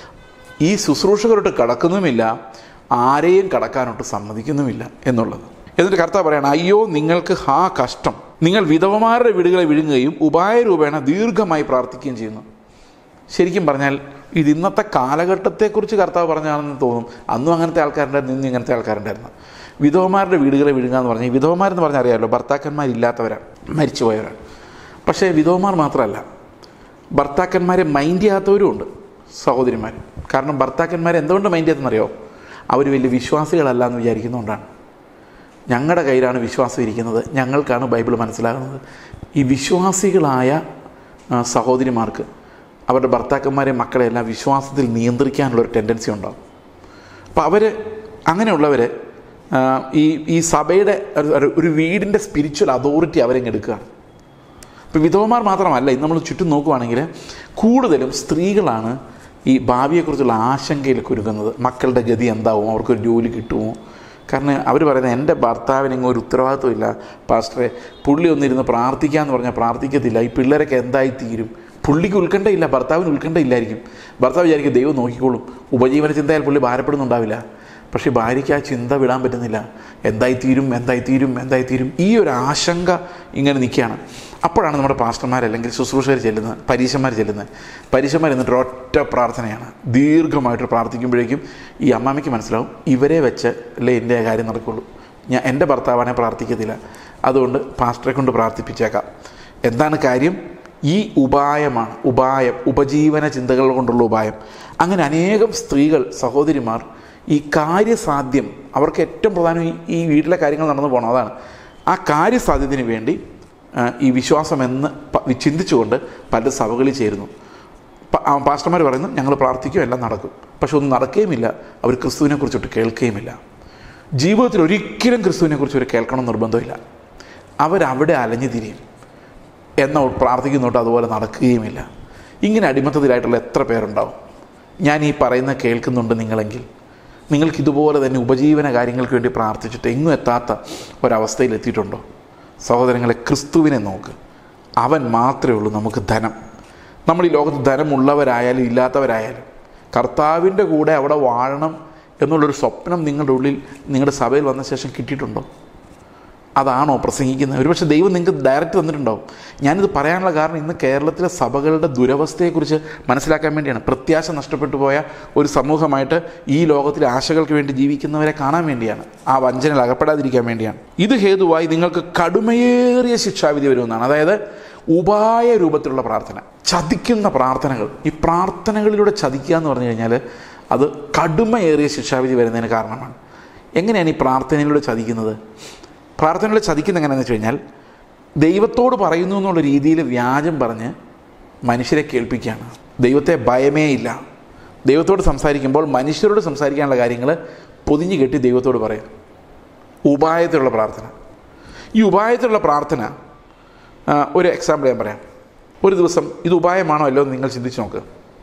ഈ ശുശ്രൂഷകരോട്ട് കടക്കുന്നുമില്ല, ആരെയും കടക്കാനോട്ട് സമ്മതിക്കുന്നുമില്ല എന്നുള്ളത്. എന്നിട്ട് കർത്താവ് പറയണം, അയ്യോ നിങ്ങൾക്ക് കഷ്ടം, നിങ്ങൾ വിധവമാരുടെ വീടുകളെ വിഴുങ്ങുകയും ഉപായരൂപേണ ദീർഘമായി പ്രാർത്ഥിക്കുകയും ചെയ്യുന്നു. ശരിക്കും പറഞ്ഞാൽ ഇത് ഇന്നത്തെ കാലഘട്ടത്തെക്കുറിച്ച് കർത്താവ് പറഞ്ഞാണെന്ന് തോന്നും. അന്നും അങ്ങനത്തെ ആൾക്കാരുണ്ടായിരുന്നു, ഇന്നും ഇങ്ങനത്തെ ആൾക്കാരുണ്ടായിരുന്നു. വിധവമാരുടെ വീടുകളെ വിഴുങ്ങുക എന്ന് പറഞ്ഞാൽ, വിധവമാരെന്ന് പറഞ്ഞാൽ അറിയാമല്ലോ, ഭർത്താക്കന്മാരില്ലാത്തവരാണ്, മരിച്ചുപോയവരാണ്. പക്ഷേ വിധവമാർ മാത്രമല്ല, ഭർത്താക്കന്മാരെ മൈൻഡ് ചെയ്യാത്തവരും ഉണ്ട് സഹോദരിമാർ. കാരണം ഭർത്താക്കന്മാരെ എന്തുകൊണ്ട് മൈൻഡ് ചെയ്തെന്നറിയോ? അവർ വലിയ വിശ്വാസികളല്ല എന്ന് വിചാരിക്കുന്നതുകൊണ്ടാണ്. ഞങ്ങളുടെ കയ്യിലാണ് വിശ്വാസം ഇരിക്കുന്നത്, ഞങ്ങൾക്കാണ് ബൈബിൾ മനസ്സിലാകുന്നത്. ഈ വിശ്വാസികളായ സഹോദരിമാർക്ക് അവരുടെ ഭർത്താക്കന്മാരെ, മക്കളെല്ലാം വിശ്വാസത്തിൽ നിയന്ത്രിക്കാനുള്ളൊരു ടെൻഡൻസി ഉണ്ടാകും. അപ്പോൾ അങ്ങനെയുള്ളവർ ഈ സഭയുടെ ഒരു വീടിൻ്റെ സ്പിരിച്വൽ അതോറിറ്റി അവരെങ്ങ് എടുക്കുകയാണ്. ഇപ്പോൾ വിധവമാർ മാത്രമല്ല, ഇന്ന് നമ്മൾ ചുറ്റും നോക്കുവാണെങ്കിൽ കൂടുതലും സ്ത്രീകളാണ് ഈ ഭാവിയെക്കുറിച്ചുള്ള ആശങ്കയിലേക്ക് ഒരുങ്ങുന്നത്. മക്കളുടെ ഗതി എന്താവും, അവർക്കൊരു ജോലി കിട്ടുമോ? കാരണം അവർ പറയുന്നത്, എൻ്റെ ഭർത്താവിനെങ്ങും ഒരു ഉത്തരവാദിത്വമില്ല പാസ്റ്ററെ, പുള്ളി ഒന്നിരുന്ന് പ്രാർത്ഥിക്കാമെന്ന് പറഞ്ഞാൽ പ്രാർത്ഥിക്കത്തില്ല, ഈ പിള്ളേരൊക്കെ എന്തായിത്തീരും? പുള്ളിക്ക് ഉത്കണ്ഠയില്ല, ഭർത്താവിന് ഉത്കണ്ഠയില്ലായിരിക്കും. ഭർത്താവ് വിചാരിക്കും ദൈവം നോക്കിക്കോളും, ഉപജീവന ചിന്തയാൽ പുള്ളി ഭാരപ്പെടുന്നുണ്ടാവില്ല. പക്ഷേ ഭാര്യയ്ക്ക് ആ ചിന്ത വിടാൻ പറ്റുന്നില്ല, എന്തായിത്തീരും. ഈ ഒരു ആശങ്ക ഇങ്ങനെ നിൽക്കുകയാണ്. അപ്പോഴാണ് നമ്മുടെ പാസ്റ്റർമാർ അല്ലെങ്കിൽ ശുശ്രൂഷകർ ചെല്ലുന്നത്, പരീശന്മാർ എന്നിട്ട് ഒറ്റ പ്രാർത്ഥനയാണ്. ദീർഘമായിട്ട് പ്രാർത്ഥിക്കുമ്പോഴേക്കും ഈ അമ്മാമ്മയ്ക്ക് മനസ്സിലാവും, ഇവരെ വെച്ച് അല്ലേ എൻ്റെ കാര്യം നടക്കുള്ളൂ, എൻ്റെ ഭർത്താവാനെ പ്രാർത്ഥിക്കത്തില്ല, അതുകൊണ്ട് പാസ്റ്ററെ കൊണ്ട് പ്രാർത്ഥിപ്പിച്ചേക്കാം. എന്താണ് കാര്യം? ഈ ഉപജീവന ചിന്തകൾ കൊണ്ടുള്ള ഉപായം. അങ്ങനെ അനേകം സ്ത്രീകൾ, സഹോദരിമാർ ഈ കാര്യസാധ്യം, അവർക്ക് ഏറ്റവും പ്രധാനം ഈ വീട്ടിലെ കാര്യങ്ങൾ നടന്നു പോകണം, അതാണ്. ആ കാര്യസാധ്യത്തിന് വേണ്ടി ഈ വിശ്വാസം എന്ന് ചിന്തിച്ചുകൊണ്ട് പല സഭകളിൽ ചേരുന്നു. പാസ്റ്റർമാർ പറയുന്നു ഞങ്ങൾ പ്രാർത്ഥിക്കും, എല്ലാം നടക്കും. പക്ഷെ ഒന്നും നടക്കുകയുമില്ല. അവർ ക്രിസ്തുവിനെ കുറിച്ചൊട്ട് കേൾക്കുകയുമില്ല. ജീവിതത്തിൽ ഒരിക്കലും ക്രിസ്തുവിനെ കുറിച്ച് ഒരു കേൾക്കണം നിർബന്ധമില്ല. അവരവിടെ അലഞ്ഞു തിരിയും. എന്നാൽ പ്രാർത്ഥിക്കുന്നോട്ട് അതുപോലെ നടക്കുകയുമില്ല. ഇങ്ങനെ അടിമത്തത്തിലായിട്ടുള്ള എത്ര പേരുണ്ടാവും? ഞാൻ ഈ പറയുന്ന കേൾക്കുന്നുണ്ട് നിങ്ങളെങ്കിൽ നിങ്ങൾക്കിതുപോലെ തന്നെ ഉപജീവന കാര്യങ്ങൾക്ക് വേണ്ടി പ്രാർത്ഥിച്ചിട്ട് എങ്ങും എത്താത്ത ഒരവസ്ഥയിൽ എത്തിയിട്ടുണ്ടോ? സഹോദരങ്ങളെ, ക്രിസ്തുവിനെ നോക്ക്. അവൻ മാത്രമേ ഉള്ളൂ നമുക്ക് ധനം. നമ്മൾ ഈ ലോകത്ത് ധനമുള്ളവരായാലും ഇല്ലാത്തവരായാലും കർത്താവിൻ്റെ കൂടെ അവിടെ വാഴണം എന്നുള്ളൊരു സ്വപ്നം നിങ്ങളുടെ ഉള്ളിൽ നിങ്ങളുടെ സഭയിൽ വന്ന ശേഷം കിട്ടിയിട്ടുണ്ടോ? അതാണോ പ്രസംഗിക്കുന്നത്? ഒരുപക്ഷെ ദൈവം നിങ്ങൾക്ക് ഡയറക്റ്റ് തന്നിട്ടുണ്ടാവും. ഞാനിത് പറയാനുള്ള കാരണം ഇന്ന് കേരളത്തിലെ സഭകളുടെ ദുരവസ്ഥയെക്കുറിച്ച് മനസ്സിലാക്കാൻ വേണ്ടിയാണ്. പ്രത്യാശ നഷ്ടപ്പെട്ടു പോയ ഒരു സമൂഹമായിട്ട് ഈ ലോകത്തിലെ ആശകൾക്ക് വേണ്ടി ജീവിക്കുന്നവരെ കാണാൻ വേണ്ടിയാണ്. ആ വഞ്ചനയിൽ അകപ്പെടാതിരിക്കാൻ വേണ്ടിയാണ്. ഇത് ഹേതുവായി നിങ്ങൾക്ക് കടുമയേറിയ ശിക്ഷാവിധി വരുമെന്നാണ്. അതായത് ഉപായ രൂപത്തിലുള്ള പ്രാർത്ഥന, ചതിക്കുന്ന പ്രാർത്ഥനകൾ. ഈ പ്രാർത്ഥനകളിലൂടെ ചതിക്കുക എന്ന് പറഞ്ഞു കഴിഞ്ഞാൽ അത് കടുമയേറിയ ശിക്ഷാവിധി വരുന്നതിന് കാരണമാണ്. എങ്ങനെയാണ് ഈ പ്രാർത്ഥനയിലൂടെ ചതിക്കുന്നത്? പ്രാർത്ഥനയിലൂടെ ചതിക്കുന്നത് എങ്ങനെയാണെന്ന് വെച്ച് കഴിഞ്ഞാൽ ദൈവത്തോട് പറയുന്നു എന്നുള്ള രീതിയിൽ വ്യാജം പറഞ്ഞ് മനുഷ്യരെ കേൾപ്പിക്കുകയാണ്. ദൈവത്തെ ഭയമേ ഇല്ല. ദൈവത്തോട് സംസാരിക്കുമ്പോൾ മനുഷ്യരോട് സംസാരിക്കാനുള്ള കാര്യങ്ങൾ പൊതിഞ്ഞു കെട്ടി ദൈവത്തോട് പറയും. ഉപായത്തിലുള്ള പ്രാർത്ഥന. ഈ ഉപായത്തിലുള്ള പ്രാർത്ഥന ഒരു എക്സാമ്പിൾ ഞാൻ പറയാം. ഒരു ദിവസം ഇത് ഉപായമാണോ അല്ലോ എന്ന് നിങ്ങൾ ചിന്തിച്ച് നോക്ക്.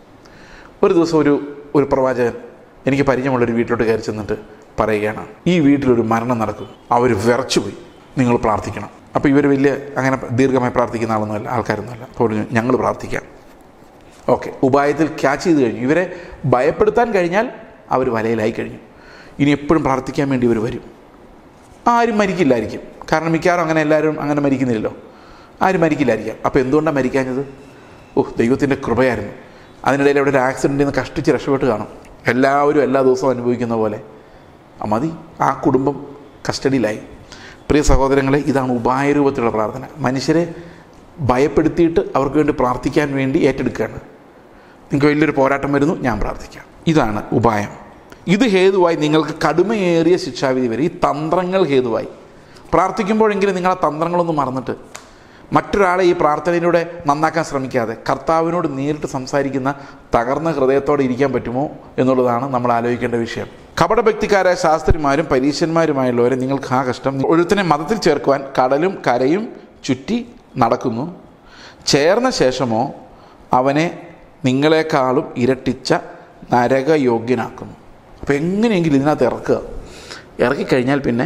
ഒരു ദിവസം ഒരു പ്രവാചകൻ എനിക്ക് പരിചയമുള്ളൊരു വീട്ടിലോട്ട് കയറി ചെന്നിട്ട് പറയുകയാണ്, ഈ വീട്ടിലൊരു മരണം നടക്കും, അവർ വിറച്ചുപോയി, നിങ്ങൾ പ്രാർത്ഥിക്കണം. അപ്പോൾ ഇവർ വലിയ അങ്ങനെ ദീർഘമായി പ്രാർത്ഥിക്കുന്ന ആൾക്കാരൊന്നുമല്ല. അപ്പോൾ ഞങ്ങൾ പ്രാർത്ഥിക്കാം. ഓക്കെ, ഉപായത്തിൽ ക്യാച്ച് ചെയ്ത് കഴിഞ്ഞു. ഇവരെ ഭയപ്പെടുത്താൻ കഴിഞ്ഞാൽ അവർ വലയിലായി കഴിഞ്ഞു. ഇനി എപ്പോഴും പ്രാർത്ഥിക്കാൻ വേണ്ടി ഇവർ വരും. ആരും മരിക്കില്ലായിരിക്കും. കാരണം മിക്കവാറും അങ്ങനെ എല്ലാവരും അങ്ങനെ മരിക്കുന്നില്ലല്ലോ. ആരും മരിക്കില്ലായിരിക്കാം. അപ്പോൾ എന്തുകൊണ്ടാണ് മരിക്കാഞ്ഞത്? ദൈവത്തിൻ്റെ കൃപയായിരുന്നു. അതിനിടയിൽ അവിടെ ഒരു ആക്സിഡൻറ്റിൽ നിന്ന് കഷ്ടിച്ച് രക്ഷപ്പെട്ട് കാണും. എല്ലാവരും എല്ലാ ദിവസവും അനുഭവിക്കുന്ന പോലെ മതി, ആ കുടുംബം കസ്റ്റഡിയിലായി. പ്രിയ സഹോദരങ്ങളെ, ഇതാണ് ഉപായരൂപത്തിലുള്ള പ്രാർത്ഥന. മനുഷ്യരെ ഭയപ്പെടുത്തിയിട്ട് അവർക്ക് വേണ്ടി പ്രാർത്ഥിക്കാൻ വേണ്ടി ഏറ്റെടുക്കുകയാണ്. നിങ്ങൾക്ക് വലിയൊരു പോരാട്ടം വരുന്നു, ഞാൻ പ്രാർത്ഥിക്കാം. ഇതാണ് ഉപായം. ഇത് ഹേതുവായി നിങ്ങൾക്ക് കടുമയേറിയ ശിക്ഷാവിധി വരും. ഈ തന്ത്രങ്ങൾ ഹേതുവായി പ്രാർത്ഥിക്കുമ്പോഴെങ്കിലും നിങ്ങൾ ആ തന്ത്രങ്ങളൊന്നും മറന്നിട്ട് മറ്റൊരാളെ ഈ പ്രാർത്ഥനയിലൂടെ നന്നാക്കാൻ ശ്രമിക്കാതെ കർത്താവിനോട് നേരിട്ട് സംസാരിക്കുന്ന തകർന്ന ഹൃദയത്തോടെ ഇരിക്കാൻ പറ്റുമോ എന്നുള്ളതാണ് നമ്മൾ ആലോചിക്കേണ്ട വിഷയം. കപടഭക്തിക്കാരായ ശാസ്ത്രിമാരും പരീശന്മാരുമായുള്ളവരെ നിങ്ങൾക്ക് ആ കഷ്ടം. ഒരുത്തനെ മതത്തിൽ ചേർക്കുവാൻ കടലും കരയും ചുറ്റി നടക്കുന്നു. ചേർന്ന ശേഷമോ അവനെ നിങ്ങളെക്കാളും ഇരട്ടിച്ച നരകയോഗ്യനാക്കുന്നു. അപ്പോൾ എങ്ങനെയെങ്കിലും ഇതിനകത്ത് ഇറക്കിക്കഴിഞ്ഞാൽ പിന്നെ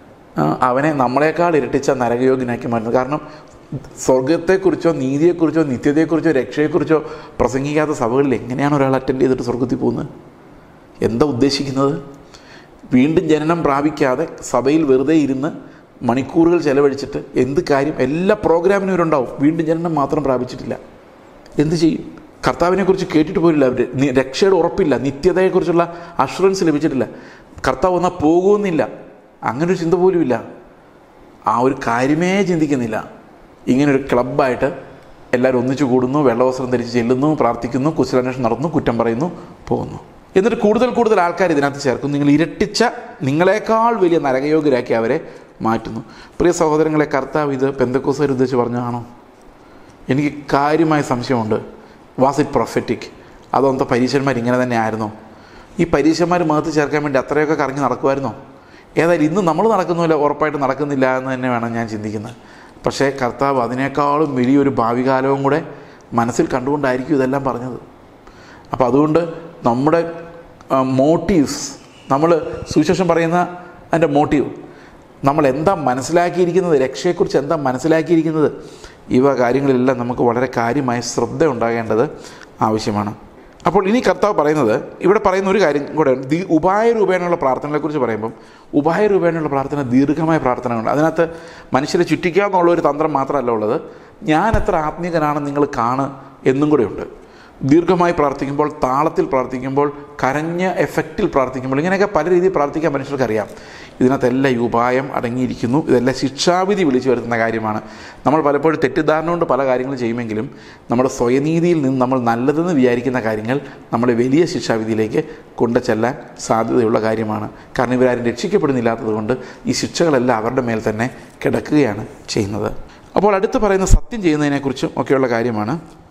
അവനെ നമ്മളെക്കാൾ ഇരട്ടിച്ച നരകയോഗ്യനാക്കി മാറ്റുന്നു. കാരണം സ്വർഗത്തെക്കുറിച്ചോ നീതിയെക്കുറിച്ചോ നിത്യതയെക്കുറിച്ചോ രക്ഷയെക്കുറിച്ചോ പ്രസംഗിക്കാത്ത സഭകളിൽ എങ്ങനെയാണ് ഒരാൾ അറ്റൻഡ് ചെയ്തിട്ട് സ്വർഗത്തിൽ പോകുന്നത്? എന്താ ഉദ്ദേശിക്കുന്നത്? വീണ്ടും ജനനം പ്രാപിക്കാതെ സഭയിൽ വെറുതെ ഇരുന്ന് മണിക്കൂറുകൾ ചെലവഴിച്ചിട്ട് എന്ത് കാര്യം? എല്ലാ പ്രോഗ്രാമിനും ഇവരുണ്ടാവും. വീണ്ടും ജനനം മാത്രം പ്രാപിച്ചിട്ടില്ല. എന്ത് ചെയ്യും? കർത്താവിനെക്കുറിച്ച് കേട്ടിട്ട് പോലില്ല. അവർ രക്ഷയുടെ ഉറപ്പില്ല, നിത്യതയെക്കുറിച്ചുള്ള അഷുറൻസ് ലഭിച്ചിട്ടില്ല. കർത്താവ് വന്നാൽ പോകുമെന്നില്ല, അങ്ങനൊരു ചിന്ത പോലും ഇല്ല. ആ ഒരു കാര്യമേ ചിന്തിക്കുന്നില്ല. ഇങ്ങനൊരു ക്ലബ്ബായിട്ട് എല്ലാവരും ഒന്നിച്ചു കൂടുന്നു, വെള്ളവസ്ത്രം ധരിച്ച് ചെല്ലുന്നു, പ്രാർത്ഥിക്കുന്നു, കുശലാന്വേഷണം നടത്തുന്നു, കുറ്റം പറയുന്നു, പോകുന്നു. എന്നിട്ട് കൂടുതൽ ആൾക്കാർ ഇതിനകത്ത് ചേർക്കുന്നു. നിങ്ങൾ ഇരട്ടിച്ച നിങ്ങളെക്കാൾ വലിയ നരകയോഗ്യരാക്കി അവരെ മാറ്റുന്നു. പ്രിയ സഹോദരങ്ങളെ, കർത്താവ് ഇത് പെന്തക്കോസ്തുകാരെ ഉദ്ദേശിച്ച് പറഞ്ഞതാണോ? എനിക്ക് കാര്യമായ സംശയമുണ്ട്. Was it prophetic? അതോ പരീശന്മാർ ഇങ്ങനെ തന്നെ ആയിരുന്നോ? ഈ പരീശന്മാർ മഹത്ത് ചേർക്കാൻ വേണ്ടി അത്രയൊക്കെ കറങ്ങി നടക്കുമായിരുന്നോ? ഏതായാലും ഇന്ന് നമ്മൾ നടക്കുന്നില്ല, ഉറപ്പായിട്ട് നടക്കുന്നില്ല എന്ന് തന്നെ വേണം ഞാൻ ചിന്തിക്കുന്നത്. പക്ഷേ കർത്താവ് അതിനേക്കാളും വലിയൊരു ഭാവി കാലവും കൂടെ മനസ്സിൽ കണ്ടുകൊണ്ടായിരിക്കും ഇതെല്ലാം പറഞ്ഞത്. അപ്പോൾ അതുകൊണ്ട് നമ്മുടെ മോട്ടീവ്സ്, നമ്മൾ സുവിശേഷം പറയുന്ന അതിൻ്റെ മോട്ടീവ്, നമ്മൾ എന്താ മനസ്സിലാക്കിയിരിക്കുന്നത്, രക്ഷയെക്കുറിച്ച് എന്താ മനസ്സിലാക്കിയിരിക്കുന്നത്, ഇവ കാര്യങ്ങളെല്ലാം നമുക്ക് വളരെ കാര്യമായ ശ്രദ്ധ ഉണ്ടാകേണ്ടത് ആവശ്യമാണ്. അപ്പോൾ ഇനി കർത്താവ് പറയുന്നത്, ഇവിടെ പറയുന്ന ഒരു കാര്യം കൂടെ, ഉപായ രൂപേണയുള്ള പ്രാർത്ഥനകളെക്കുറിച്ച് പറയുമ്പം ഉപായ രൂപേണയുള്ള പ്രാർത്ഥന ദീർഘമായ പ്രാർത്ഥനകളുണ്ട്. അതിനകത്ത് മനുഷ്യരെ ചുറ്റിക്കുക എന്നുള്ള ഒരു തന്ത്രം മാത്രമല്ല ഉള്ളത്, ഞാൻ എത്ര ആത്മീയനാണെന്ന് നിങ്ങൾ എന്നും കൂടെ ഉണ്ട്. ദീർഘമായി പ്രാർത്ഥിക്കുമ്പോൾ, താളത്തിൽ പ്രാർത്ഥിക്കുമ്പോൾ, കരഞ്ഞ എഫക്റ്റിൽ പ്രാർത്ഥിക്കുമ്പോൾ, ഇങ്ങനെയൊക്കെ പല രീതിയിൽ പ്രാർത്ഥിക്കാൻ മനുഷ്യർക്കറിയാം. ഇതിനകത്തെല്ലാം ഈ ഉപായം അടങ്ങിയിരിക്കുന്നു. ഇതെല്ലാം ശിക്ഷാവിധി വിളിച്ചു വരുത്തുന്ന കാര്യമാണ്. നമ്മൾ പലപ്പോഴും തെറ്റിദ്ധാരണ കൊണ്ട് പല കാര്യങ്ങളും ചെയ്യുമെങ്കിലും നമ്മുടെ സ്വയനീതിയിൽ നിന്ന് നമ്മൾ നല്ലതെന്ന് വിചാരിക്കുന്ന കാര്യങ്ങൾ നമ്മളെ വലിയ ശിക്ഷാവിധിയിലേക്ക് കൊണ്ടുചെല്ലാൻ സാധ്യതയുള്ള കാര്യമാണ്. കാരണം ഇവരാരും രക്ഷിക്കപ്പെടുന്നില്ലാത്തത് കൊണ്ട് ഈ ശിക്ഷകളെല്ലാം അവരുടെ മേൽ തന്നെ കിടക്കുകയാണ് ചെയ്യുന്നത്. അപ്പോൾ അടുത്ത് പറയുന്ന സത്യം ചെയ്യുന്നതിനെക്കുറിച്ചും ഒക്കെയുള്ള കാര്യമാണ്.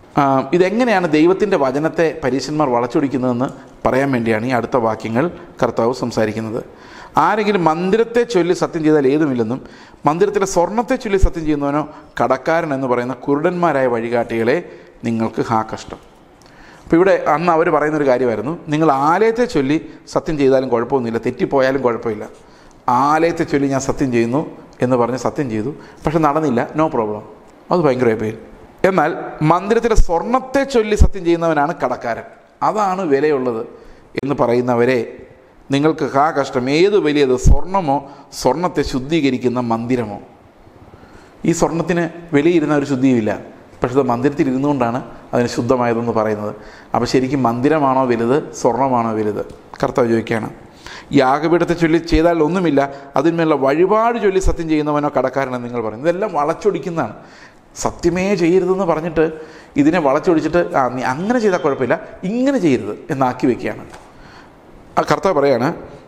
ഇതെങ്ങനെയാണ് ദൈവത്തിൻ്റെ വചനത്തെ പരീശന്മാർ വളച്ചൊടിക്കുന്നതെന്ന് പറയാൻ വേണ്ടിയാണ് ഈ അടുത്ത വാക്യങ്ങൾ കർത്താവ് സംസാരിക്കുന്നത്. ആരെങ്കിലും മന്ദിരത്തെ ചൊല്ലി സത്യം ചെയ്താൽ ഏതുമില്ലെന്നും മന്ദിരത്തിലെ സ്വർണ്ണത്തെ ചൊല്ലി സത്യം ചെയ്യുന്നവനോ കടക്കാരൻ എന്ന് പറയുന്ന കുരുടന്മാരായ വഴികാട്ടികളെ നിങ്ങൾക്ക് കഷ്ടം. അപ്പോൾ ഇവിടെ അന്ന് അവർ പറയുന്നൊരു കാര്യമായിരുന്നു, നിങ്ങൾ ആലയത്തെ ചൊല്ലി സത്യം ചെയ്താലും കുഴപ്പമൊന്നുമില്ല, തെറ്റിപ്പോയാലും കുഴപ്പമില്ല. ആലയത്തെ ചൊല്ലി ഞാൻ സത്യം ചെയ്യുന്നു എന്ന് പറഞ്ഞ് സത്യം ചെയ്തു, പക്ഷെ നടന്നില്ല, നോ പ്രോബ്ലം, അത് ഭയങ്കര പേര്. എന്നാൽ മന്ദിരത്തിലെ സ്വർണ്ണത്തെ ചൊല്ലി സത്യം ചെയ്യുന്നവനാണ് കടക്കാരൻ, അതാണ് വിലയുള്ളത് എന്ന് പറയുന്നവരെ നിങ്ങൾക്ക് കഷ്ടം. ഏത് വലിയത്, സ്വർണ്ണമോ സ്വർണ്ണത്തെ ശുദ്ധീകരിക്കുന്ന മന്ദിരമോ? ഈ സ്വർണ്ണത്തിന് വെളിയിരുന്ന ഒരു ശുദ്ധിയുമില്ല, പക്ഷേ അത് മന്ദിരത്തിൽ ഇരുന്നുകൊണ്ടാണ് അതിന് ശുദ്ധമായതെന്ന് പറയുന്നത്. അപ്പോൾ ശരിക്കും മന്ദിരമാണോ വലുത്, സ്വർണ്ണമാണോ വലുത്? കർത്താവ് ചോദിക്കുകയാണ്. യാഗപീഠത്തെ ചൊല്ലി ചെയ്താൽ ഒന്നുമില്ല, അതിന്മേലുള്ള വഴിപാട് ചൊല്ലി സത്യം ചെയ്യുന്നവനോ കടക്കാരനെന്ന് നിങ്ങൾ പറയുന്നത്. ഇതെല്ലാം വളച്ചൊടിക്കുന്നതാണ്. സത്യമേ ചെയ്യരുതെന്ന് പറഞ്ഞിട്ട് ഇതിനെ വളച്ചൊടിച്ചിട്ട് നീ അങ്ങനെ ചെയ്താൽ കുഴപ്പമില്ല, ഇങ്ങനെ ചെയ്യരുത് എന്നാക്കി വയ്ക്കുകയാണ്. ആ കർത്താവ് പറയാണ്,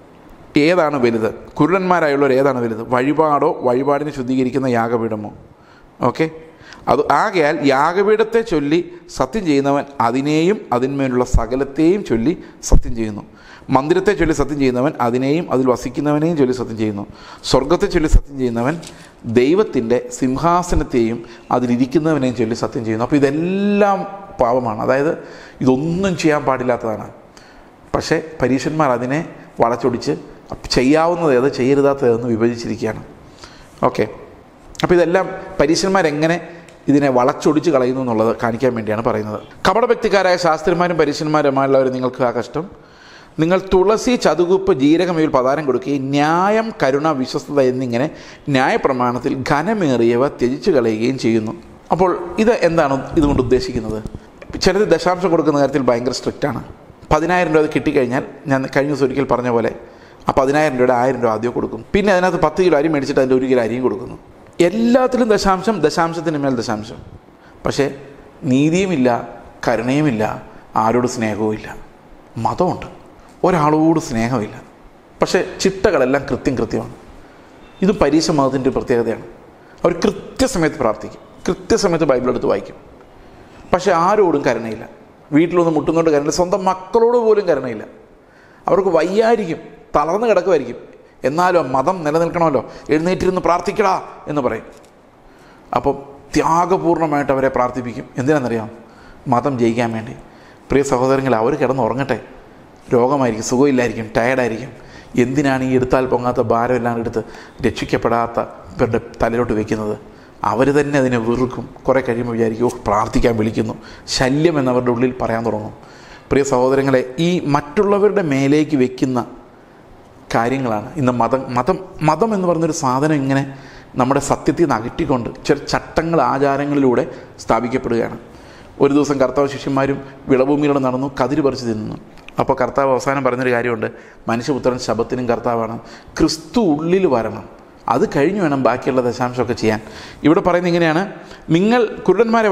ഏതാണ് വലുത്? കുരുടന്മാരായുള്ളവർ ഏതാണ് വലുത്? വഴിപാടോ വഴിപാടിനെ ശുദ്ധീകരിക്കുന്ന യാഗപീഠമോ? ഓക്കെ, അത് ആകയാൽ യാഗപീഠത്തെ ചൊല്ലി സത്യം ചെയ്യുന്നവൻ അതിനെയും അതിന്മേലുള്ള സകലത്തെയും ചൊല്ലി സത്യം ചെയ്യുന്നു. മന്ദിരത്തെ ചൊല്ലി സത്യം ചെയ്യുന്നവൻ അതിനെയും അതിൽ വസിക്കുന്നവനെയും ചൊല്ലി സത്യം ചെയ്യുന്നു. സ്വർഗത്തെ ചൊല്ലി സത്യം ചെയ്യുന്നവൻ ദൈവത്തിൻ്റെ സിംഹാസനത്തെയും അതിലിരിക്കുന്നവനെയും ചൊല്ലി സത്യം ചെയ്യുന്നു. അപ്പോൾ ഇതെല്ലാം പാപമാണ്, അതായത് ഇതൊന്നും ചെയ്യാൻ പാടില്ലാത്തതാണ്. പക്ഷേ പരീശന്മാർ അതിനെ വളച്ചൊടിച്ച് ചെയ്യാവുന്നത് ഏത്, ചെയ്യരുതാത്തതെന്ന് വിഭജിച്ചിരിക്കുകയാണ്. ഓക്കെ, അപ്പോൾ ഇതെല്ലാം പരീശന്മാരെങ്ങനെ ഇതിനെ വളച്ചൊടിച്ച് കളയുന്നു എന്നുള്ളത് കാണിക്കാൻ വേണ്ടിയാണ് പറയുന്നത്. കപടഭക്തിക്കാരായ ശാസ്ത്രിമാരും പരീശന്മാരുമായുള്ളവർ നിങ്ങൾക്ക് കഷ്ടം. നിങ്ങൾ തുളസി, ചതുകുപ്പ്, ജീരകം ഇവയിൽ പതാരം കൊടുക്കുകയും ന്യായം, കരുണ, വിശ്വസ്തത എന്നിങ്ങനെ ന്യായപ്രമാണത്തിൽ ഘനമേറിയവ ത്യജിച്ചു കളയുകയും ചെയ്യുന്നു. അപ്പോൾ ഇത് എന്താണ് ഇതുകൊണ്ട് ഉദ്ദേശിക്കുന്നത്? ചിലത് ദശാംശം കൊടുക്കുന്ന കാര്യത്തിൽ ഭയങ്കര സ്ട്രിക്റ്റാണ്. 10,000 രൂപ അത് കിട്ടിക്കഴിഞ്ഞാൽ, ഞാൻ കഴിഞ്ഞ ദിവസം ഒരിക്കൽ പറഞ്ഞ പോലെ, ആ 10,000 രൂപയുടെ 1000 രൂപ ആദ്യം കൊടുക്കും. പിന്നെ അതിനകത്ത് 10 കിലോ അരി മേടിച്ചിട്ട് അതിൻ്റെ 1 കിലോ അരിയും കൊടുക്കുന്നു. എല്ലാത്തിലും ദശാംശം, ദശാംശത്തിന് മേൽ ദശാംശം. പക്ഷേ നീതിയുമില്ല, കരുണയുമില്ല, ആരോട് സ്നേഹവുമില്ല. മതമുണ്ട്, ഒരാളോട് സ്നേഹമില്ല, പക്ഷേ ചിട്ടകളെല്ലാം കൃത്യമാണ്. ഇത് പരീശ മതത്തിൻ്റെ പ്രത്യേകതയാണ്. അവർ കൃത്യസമയത്ത് പ്രാർത്ഥിക്കും, കൃത്യസമയത്ത് ബൈബിൾ എടുത്ത് വായിക്കും, പക്ഷേ ആരോടും കരുണയില്ല. വീട്ടിലൊന്ന് മുട്ടുന്നോണ്ട് കരുണയില്ല, സ്വന്തം മക്കളോട് പോലും കരുണയില്ല. അവർക്ക് വയ്യായിരിക്കും, തളർന്ന് കിടക്കുമായിരിക്കും, എന്നാലും മതം നിലനിൽക്കണമല്ലോ, എഴുന്നേറ്റിരുന്ന് പ്രാർത്ഥിക്കടാ എന്ന് പറയും. അപ്പം ത്യാഗപൂർണ്ണമായിട്ട് അവരെ പ്രാർത്ഥിപ്പിക്കും. എന്തിനാണെന്നറിയാം? മതം ജയിക്കാൻ വേണ്ടി. പ്രിയ സഹോദരങ്ങൾ, അവർ കിടന്നുറങ്ങട്ടെ, രോഗമായിരിക്കും, സുഖമില്ലായിരിക്കും, ടയർഡായിരിക്കും. എന്തിനാണ് ഈ എടുത്താൽ പൊങ്ങാത്ത ഭാരമെല്ലാം എടുത്ത് രക്ഷിക്കപ്പെടാത്ത ഇവരുടെ തലയിലോട്ട് വയ്ക്കുന്നത്? അവർ തന്നെ അതിനെ വെറുക്കും. കുറേ കഴിയുമ്പോൾ വിചാരിക്കും, പ്രാർത്ഥിക്കാൻ വിളിക്കുന്നു, ശല്യം എന്നവരുടെ ഉള്ളിൽ പറയാൻ തുടങ്ങും. പ്രിയ സഹോദരങ്ങളെ, ഈ മറ്റുള്ളവരുടെ മേലേക്ക് വയ്ക്കുന്ന കാര്യങ്ങളാണ് ഇന്ന് മതം എന്ന് പറഞ്ഞൊരു സാധനം ഇങ്ങനെ നമ്മുടെ സത്യത്തിൽ നിന്ന് അകറ്റിക്കൊണ്ട് ചില ചട്ടങ്ങൾ, ആചാരങ്ങളിലൂടെ സ്ഥാപിക്കപ്പെടുകയാണ്. ഒരു ദിവസം കർത്താവ് ശിഷ്യന്മാരും വിളഭൂമിയിലൂടെ നടന്നു, കതിര് പറിച്ച് തിന്നു. അപ്പോൾ കർത്താവ് അവസാനം പറഞ്ഞൊരു കാര്യമുണ്ട്, മനുഷ്യപുത്രൻ ശബത്തിനും കർത്താവാണ്. ക്രിസ്തു ഉള്ളിൽ വരണം, അത് കഴിഞ്ഞ് വേണം ബാക്കിയുള്ള ദശാംശമൊക്കെ ചെയ്യാൻ. ഇവിടെ പറയുന്നത് ഇങ്ങനെയാണ്, നിങ്ങൾ കുരുടന്മാരെ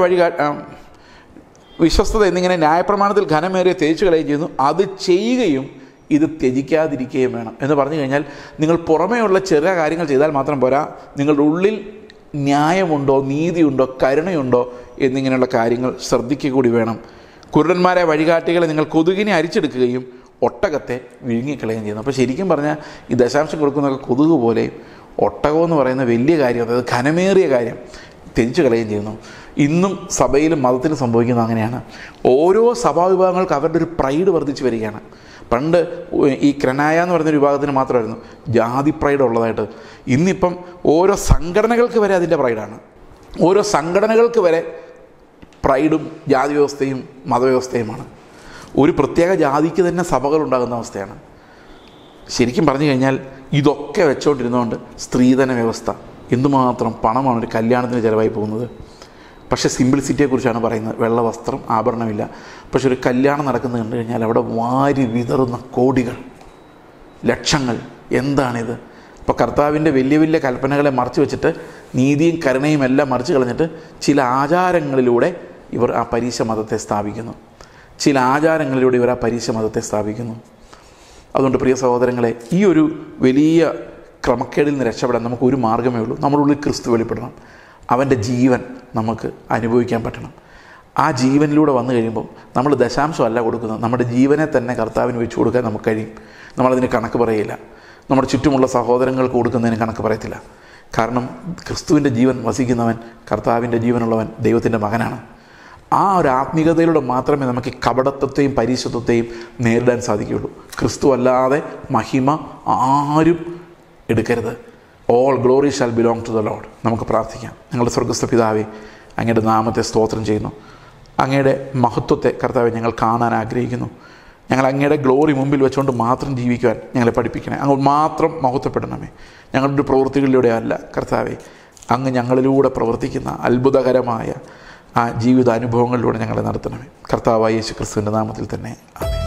വിശ്വസ്തത എന്നിങ്ങനെ ന്യായപ്രമാണത്തിൽ ഘനമേറിയ ത്യജിച്ചു കളയുകയും ചെയ്യുന്നു. അത് ചെയ്യുകയും ഇത് ത്യജിക്കാതിരിക്കുകയും വേണം എന്ന് പറഞ്ഞു കഴിഞ്ഞാൽ, നിങ്ങൾ പുറമേയുള്ള ചെറിയ കാര്യങ്ങൾ ചെയ്താൽ മാത്രം പോരാ, നിങ്ങളുടെ ഉള്ളിൽ ന്യായമുണ്ടോ, നീതിയുണ്ടോ, കരുണയുണ്ടോ എന്നിങ്ങനെയുള്ള കാര്യങ്ങൾ ശ്രദ്ധിക്കുക കൂടി വേണം. കുരുടന്മാരെ വഴികാട്ടികളെ നിങ്ങൾ കൊതുകിനെ അരിച്ചെടുക്കുകയും ഒട്ടകത്തെ വിഴുങ്ങിക്കളയുകയും ചെയ്യുന്നു. അപ്പോൾ ശരിക്കും പറഞ്ഞാൽ ഈ ദശാംശം കൊടുക്കുന്നതൊക്കെ കൊതുക് പോലെ, ഒട്ടകമെന്ന് പറയുന്ന വലിയ കാര്യം, അതായത് ഘനമേറിയ കാര്യം ത്യജിച്ചു കളയുകയും ചെയ്യുന്നു. ഇന്നും സഭയിലും മതത്തിലും സംഭവിക്കുന്നത് അങ്ങനെയാണ്. ഓരോ സഭാവിഭാഗങ്ങൾക്ക് അവരുടെ ഒരു പ്രൈഡ് വർദ്ധിച്ചു വരികയാണ്. പണ്ട് ഈ ക്രനായ എന്ന് പറയുന്ന വിഭാഗത്തിന് മാത്രമായിരുന്നു ജാതി പ്രൈഡ് ഉള്ളതായിട്ട്. ഇന്നിപ്പം ഓരോ സംഘടനകൾക്ക് വരെ അതിൻ്റെ പ്രൈഡാണ്. ഓരോ സംഘടനകൾക്ക് വരെ പ്രൈഡും ജാതി വ്യവസ്ഥയും മതവ്യവസ്ഥയുമാണ്. ഒരു പ്രത്യേക ജാതിക്ക് തന്നെ സഭകളുണ്ടാകുന്ന അവസ്ഥയാണ്. ശരിക്കും പറഞ്ഞു കഴിഞ്ഞാൽ ഇതൊക്കെ വെച്ചുകൊണ്ടിരുന്നതുകൊണ്ട് സ്ത്രീധന വ്യവസ്ഥ, എന്തുമാത്രം പണമാണ് ഒരു കല്യാണത്തിന് ചിലവായി പോകുന്നത്. പക്ഷേ സിംപിൾസിറ്റിയെക്കുറിച്ചാണ് പറയുന്നത്. വെള്ള വസ്ത്രം, ആഭരണമില്ല. പക്ഷെ ഒരു കല്യാണം നടക്കുന്നത് കണ്ടു കഴിഞ്ഞാൽ അവിടെ വാരി വിതറുന്ന കോടികൾ, ലക്ഷങ്ങൾ. എന്താണിത്? അപ്പോൾ കർത്താവിൻ്റെ വലിയ വലിയ കൽപ്പനകളെ മറച്ചു വെച്ചിട്ട് നീതിയും കരുണയും എല്ലാം മറിച്ച് കളഞ്ഞിട്ട് ചില ആചാരങ്ങളിലൂടെ ഇവർ ആ പരീശ മതത്തെ സ്ഥാപിക്കുന്നു. അതുകൊണ്ട് പ്രിയ സഹോദരങ്ങളെ, ഈ ഒരു വലിയ ക്രമക്കേടിൽ നിന്ന് രക്ഷപ്പെടാൻ നമുക്ക് ഒരു മാർഗ്ഗമേ ഉള്ളൂ. നമ്മുടെ ഉള്ളിൽ ക്രിസ്തു വെളിപ്പെടണം. അവൻ്റെ ജീവൻ നമുക്ക് അനുഭവിക്കാൻ പറ്റണം. ആ ജീവനിലൂടെ വന്നു കഴിയുമ്പോൾ നമ്മൾ ദശാംശമല്ല കൊടുക്കുന്നത്, നമ്മുടെ ജീവനെ തന്നെ കർത്താവിന് വെച്ച് കൊടുക്കാൻ നമുക്ക് കഴിയും. നമ്മളതിന് കണക്ക് പറയില്ല. നമ്മുടെ ചുറ്റുമുള്ള സഹോദരങ്ങൾക്ക് കൊടുക്കുന്നതിന് കണക്ക് പറയത്തില്ല. കാരണം ക്രിസ്തുവിൻ്റെ ജീവൻ വസിക്കുന്നവൻ, കർത്താവിൻ്റെ ജീവനുള്ളവൻ ദൈവത്തിൻ്റെ മകനാണ്. ആ ഒരു ആത്മീയതയിലൂടെ മാത്രമേ നമുക്ക് കപടത്വത്തെയും പരിശുദ്ധത്തെയും നേരിടാൻ സാധിക്കുകയുള്ളൂ. ക്രിസ്തു അല്ലാതെ മഹിമ ആരും എടുക്കരുത്. All glory shall belong to the Lord. നമുക്ക് പ്രാർത്ഥിക്കാം. ഞങ്ങളുടെ സ്വർഗ്ഗസ്ഥ പിതാവേ, അങ്ങയുടെ നാമത്തെ സ്തോത്രം ചെയ്യുന്നു. അങ്ങയുടെ മഹത്വത്തെ കർത്താവെ ഞങ്ങൾ കാണാൻ ആഗ്രഹിക്കുന്നു. ഞങ്ങൾ അങ്ങയുടെ ഗ്ലോറി മുമ്പിൽ വെച്ചുകൊണ്ട് മാത്രം ജീവിക്കുവാൻ ഞങ്ങളെ പഠിപ്പിക്കണേ. അങ്ങ് മാത്രം മഹത്വപ്പെടണമേ. ഞങ്ങളുടെ പ്രവൃത്തികളിലൂടെ അല്ല കർത്താവെ, അങ്ങ് ഞങ്ങളിലൂടെ പ്രവർത്തിക്കുന്ന അത്ഭുതകരമായ ആ ജീവിതാനുഭവങ്ങളിലൂടെ ഞങ്ങളെ നടത്തണമേ. കർത്താവായ യേശു ക്രിസ്തുവിൻ്റെ നാമത്തിൽ തന്നെ ആമേൻ.